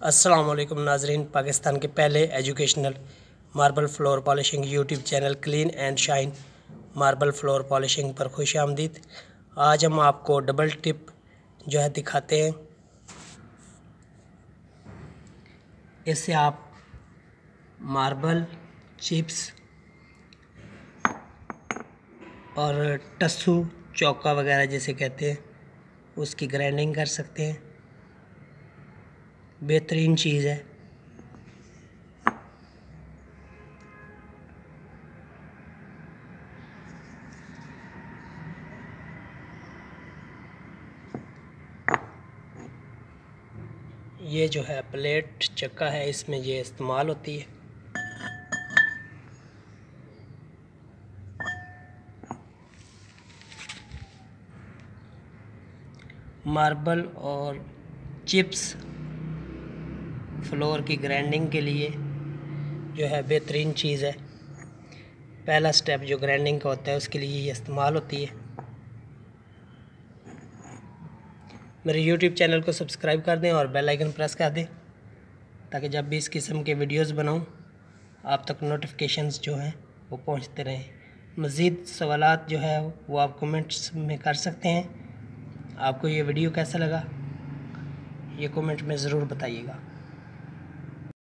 अस्सलाम वालेकुम नाजरीन। पाकिस्तान के पहले educational marble floor polishing YouTube channel clean and shine marble floor polishing पर खुश आमदीद। आज हम आपको डबल टिप जो है दिखाते हैं। इससे आप मार्बल चिप्स और टस्सू चौका वगैरह जैसे कहते हैं उसकी ग्राइंडिंग कर सकते हैं। बेहतरीन चीज़ है। ये जो है प्लेट चक्का है, इसमें ये इस्तेमाल होती है। मार्बल और चिप्स फ्लोर की ग्राइंडिंग के लिए जो है बेहतरीन चीज़ है। पहला स्टेप जो ग्राइंडिंग का होता है उसके लिए ये इस्तेमाल होती है। मेरे YouTube चैनल को सब्सक्राइब कर दें और बेल आइकन प्रेस कर दें ताकि जब भी इस किस्म के वीडियोस बनाऊं आप तक नोटिफिकेशंस जो हैं वो पहुंचते रहें। मज़ीद सवालात जो है वो आप कमेंट्स में कर सकते हैं। आपको ये वीडियो कैसा लगा ये कमेंट में ज़रूर बताइएगा।